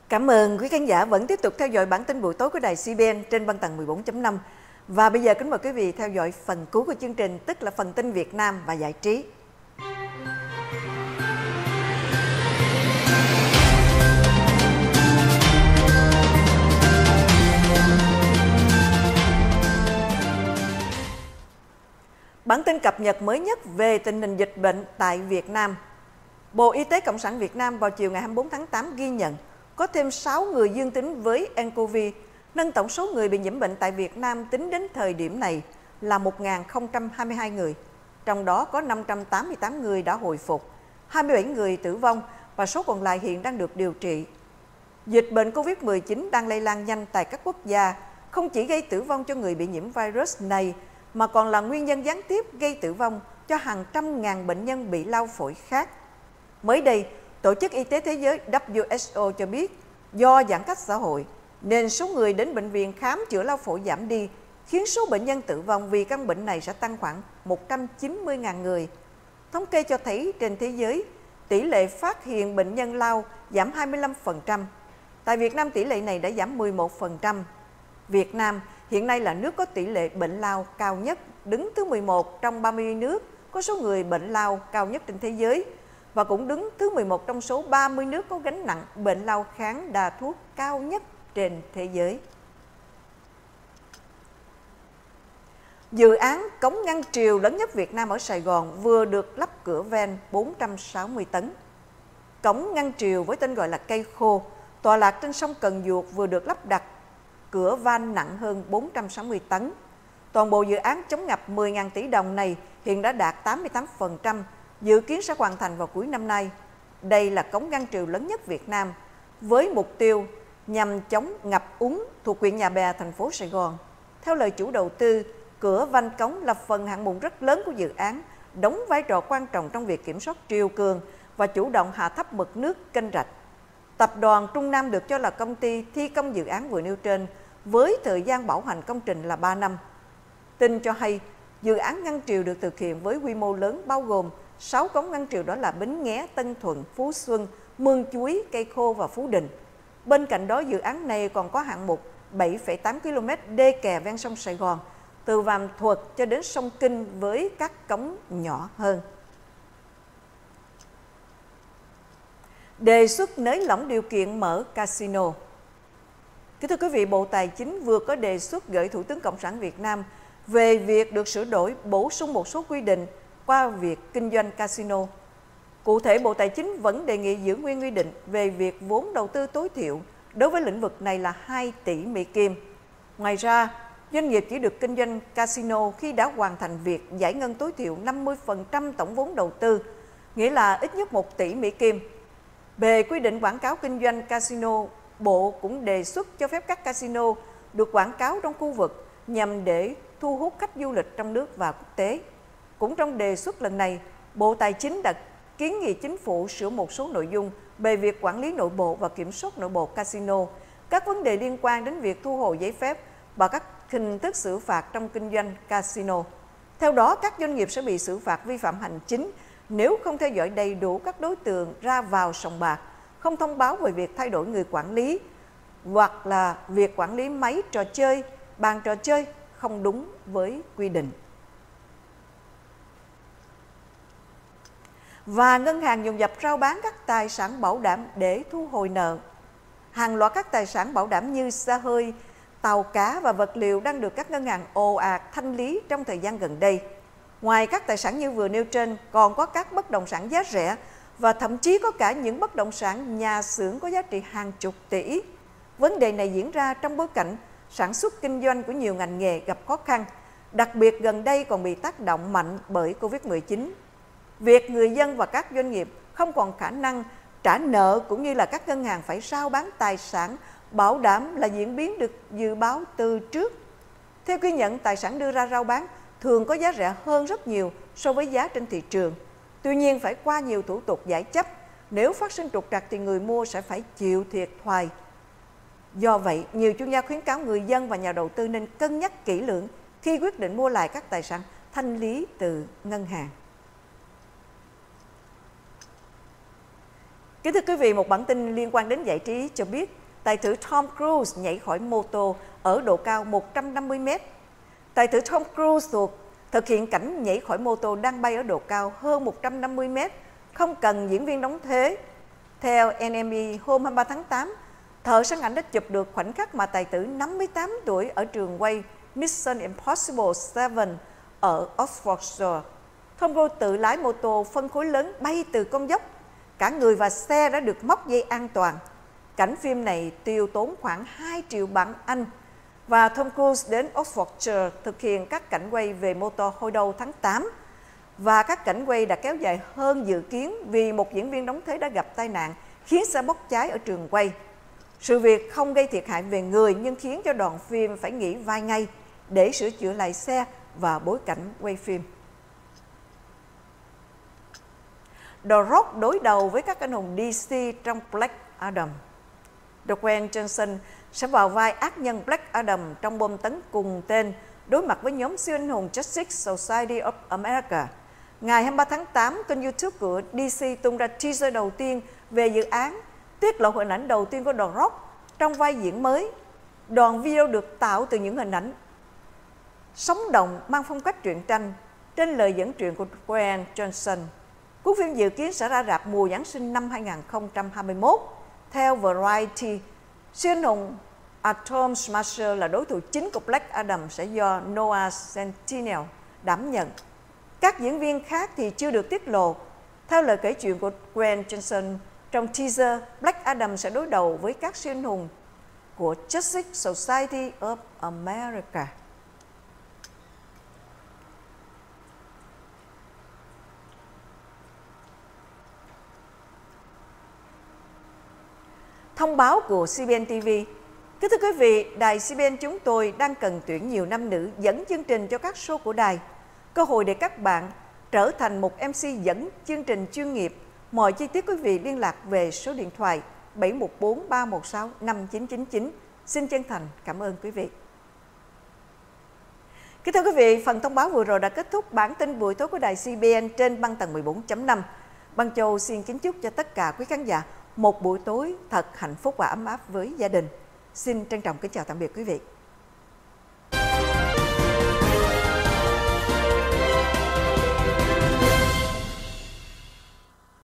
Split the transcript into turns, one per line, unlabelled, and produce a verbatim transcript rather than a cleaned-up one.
Cảm ơn quý khán giả vẫn tiếp tục theo dõi bản tin buổi tối của đài xê bê en trên băng tần mười bốn chấm năm. Và bây giờ kính mời quý vị theo dõi phần cuối của chương trình, tức là phần tin Việt Nam và giải trí. Bản tin cập nhật mới nhất về tình hình dịch bệnh tại Việt Nam. Bộ Y tế Cộng sản Việt Nam vào chiều ngày hai mươi tư tháng tám ghi nhận có thêm sáu người dương tính với nCoV, nâng tổng số người bị nhiễm bệnh tại Việt Nam tính đến thời điểm này là một nghìn không trăm hai mươi hai người. Trong đó có năm trăm tám mươi tám người đã hồi phục, hai mươi bảy người tử vong và số còn lại hiện đang được điều trị. Dịch bệnh Covid mười chín đang lây lan nhanh tại các quốc gia, không chỉ gây tử vong cho người bị nhiễm virus này, mà còn là nguyên nhân gián tiếp gây tử vong cho hàng trăm ngàn bệnh nhân bị lao phổi khác. Mới đây, Tổ chức Y tế Thế giới W H O cho biết do giãn cách xã hội nên số người đến bệnh viện khám chữa lao phổi giảm đi, khiến số bệnh nhân tử vong vì căn bệnh này sẽ tăng khoảng một trăm chín mươi nghìn người. Thống kê cho thấy trên thế giới, tỷ lệ phát hiện bệnh nhân lao giảm hai mươi lăm phần trăm. Tại Việt Nam, tỷ lệ này đã giảm mười một phần trăm. Việt Nam hiện nay là nước có tỷ lệ bệnh lao cao nhất, đứng thứ mười một trong ba mươi nước có số người bệnh lao cao nhất trên thế giới, và cũng đứng thứ mười một trong số ba mươi nước có gánh nặng bệnh lao kháng đa thuốc cao nhất trên thế giới. Dự án cống ngăn triều lớn nhất Việt Nam ở Sài Gòn vừa được lắp cửa ven bốn trăm sáu mươi tấn. Cống ngăn triều với tên gọi là cây khô, tọa lạc trên sông Cần Duộc vừa được lắp đặt cửa van nặng hơn bốn trăm sáu mươi tấn. Toàn bộ dự án chống ngập mười nghìn tỷ đồng này hiện đã đạt tám mươi tám phần trăm, dự kiến sẽ hoàn thành vào cuối năm nay. Đây là cống ngăn triều lớn nhất Việt Nam, với mục tiêu nhằm chống ngập úng thuộc huyện Nhà Bè, thành phố Sài Gòn. Theo lời chủ đầu tư, cửa van cống là phần hạng mục rất lớn của dự án, đóng vai trò quan trọng trong việc kiểm soát triều cường và chủ động hạ thấp mực nước kênh rạch. Tập đoàn Trung Nam được cho là công ty thi công dự án vừa nêu trên, với thời gian bảo hành công trình là ba năm. Tin cho hay, dự án ngăn triều được thực hiện với quy mô lớn, bao gồm sáu cống ngăn triều, đó là Bến Nghé, Tân Thuận, Phú Xuân, Mương Chuối, Cây Khô và Phú Định. Bên cạnh đó, dự án này còn có hạng mục bảy phẩy tám ki lô mét đê kè ven sông Sài Gòn, từ Vàm Thuật cho đến sông Kinh với các cống nhỏ hơn. Đề xuất nới lỏng điều kiện mở casino. Kính thưa quý vị, Bộ Tài chính vừa có đề xuất gửi Thủ tướng Cộng sản Việt Nam về việc được sửa đổi, bổ sung một số quy định qua việc kinh doanh casino. Cụ thể, Bộ Tài chính vẫn đề nghị giữ nguyên quy định về việc vốn đầu tư tối thiểu đối với lĩnh vực này là hai tỷ Mỹ Kim. Ngoài ra, doanh nghiệp chỉ được kinh doanh casino khi đã hoàn thành việc giải ngân tối thiểu năm mươi phần trăm tổng vốn đầu tư, nghĩa là ít nhất một tỷ Mỹ Kim. Về quy định quảng cáo kinh doanh casino, Bộ cũng đề xuất cho phép các casino được quảng cáo trong khu vực nhằm để thu hút khách du lịch trong nước và quốc tế. Cũng trong đề xuất lần này, Bộ Tài chính đã kiến nghị Chính phủ sửa một số nội dung về việc quản lý nội bộ và kiểm soát nội bộ casino, các vấn đề liên quan đến việc thu hồi giấy phép và các hình thức xử phạt trong kinh doanh casino. Theo đó, các doanh nghiệp sẽ bị xử phạt vi phạm hành chính nếu không theo dõi đầy đủ các đối tượng ra vào sòng bạc, không thông báo về việc thay đổi người quản lý, hoặc là việc quản lý máy trò chơi, bàn trò chơi không đúng với quy định. Và ngân hàng dồn dập rao bán các tài sản bảo đảm để thu hồi nợ. Hàng loạt các tài sản bảo đảm như xe hơi, tàu cá và vật liệu đang được các ngân hàng ồ ạt thanh lý trong thời gian gần đây. Ngoài các tài sản như vừa nêu trên, còn có các bất động sản giá rẻ và thậm chí có cả những bất động sản nhà xưởng có giá trị hàng chục tỷ. Vấn đề này diễn ra trong bối cảnh sản xuất kinh doanh của nhiều ngành nghề gặp khó khăn, đặc biệt gần đây còn bị tác động mạnh bởi Covid mười chín. Việc người dân và các doanh nghiệp không còn khả năng trả nợ cũng như là các ngân hàng phải rao bán tài sản bảo đảm là diễn biến được dự báo từ trước. Theo ghi nhận, tài sản đưa ra rao bán thường có giá rẻ hơn rất nhiều so với giá trên thị trường. Tuy nhiên, phải qua nhiều thủ tục giải chấp, nếu phát sinh trục trặc thì người mua sẽ phải chịu thiệt thòi. Do vậy, nhiều chuyên gia khuyến cáo người dân và nhà đầu tư nên cân nhắc kỹ lưỡng khi quyết định mua lại các tài sản thanh lý từ ngân hàng. Kính thưa quý vị, một bản tin liên quan đến giải trí cho biết tài tử Tom Cruise nhảy khỏi mô tô ở độ cao một trăm năm mươi mét. Tài tử Tom Cruise thuộc thực hiện cảnh nhảy khỏi mô tô đang bay ở độ cao hơn một trăm năm mươi mét, không cần diễn viên đóng thế. Theo en em e, hôm hai mươi ba tháng tám, thợ săn ảnh đã chụp được khoảnh khắc mà tài tử năm mươi tám tuổi ở trường quay Mission Impossible bảy ở Oxfordshire. Tom Cruise tự lái mô tô phân khối lớn bay từ con dốc. Cả người và xe đã được móc dây an toàn. Cảnh phim này tiêu tốn khoảng hai triệu bảng Anh. Và Tom Cruise đến Oxfordshire thực hiện các cảnh quay về mô tô hồi đầu tháng tám. Và các cảnh quay đã kéo dài hơn dự kiến vì một diễn viên đóng thế đã gặp tai nạn khiến xe bốc cháy ở trường quay. Sự việc không gây thiệt hại về người nhưng khiến cho đoàn phim phải nghỉ vài ngày để sửa chữa lại xe và bối cảnh quay phim. The Rock đối đầu với các anh hùng đê xê trong Black Adam. Dwayne Johnson sẽ vào vai ác nhân Black Adam trong bom tấn cùng tên đối mặt với nhóm siêu anh hùng Justice Society of America. Ngày hai mươi ba tháng tám, kênh YouTube của đê xê tung ra teaser đầu tiên về dự án, tiết lộ hình ảnh đầu tiên của The Rock trong vai diễn mới. Đoạn video được tạo từ những hình ảnh sống động mang phong cách truyện tranh trên lời dẫn truyện của Dwayne Johnson. Cuốn phim dự kiến sẽ ra rạp mùa Giáng sinh năm hai nghìn không trăm hai mươi mốt. Theo Variety, siêu anh hùng Atom Smasher là đối thủ chính của Black Adam sẽ do Noah Centineo đảm nhận. Các diễn viên khác thì chưa được tiết lộ. Theo lời kể chuyện của Dwayne Johnson, trong teaser, Black Adam sẽ đối đầu với các siêu anh hùng của Justice Society of America. Thông báo của xê bê en tê vê. Kính thưa quý vị, đài xê bê en chúng tôi đang cần tuyển nhiều nam nữ dẫn chương trình cho các show của đài. Cơ hội để các bạn trở thành một em xê dẫn chương trình chuyên nghiệp. Mọi chi tiết quý vị liên lạc về số điện thoại bảy một bốn ba một sáu năm chín chín chín. Xin chân thành cảm ơn quý vị. Kính thưa quý vị, phần thông báo vừa rồi đã kết thúc bản tin buổi tối của đài xê bê en trên băng tần mười bốn chấm năm. Băng Châu xin kính chúc cho tất cả quý khán giả một buổi tối thật hạnh phúc và ấm áp với gia đình. Xin trân trọng kính chào tạm biệt quý vị.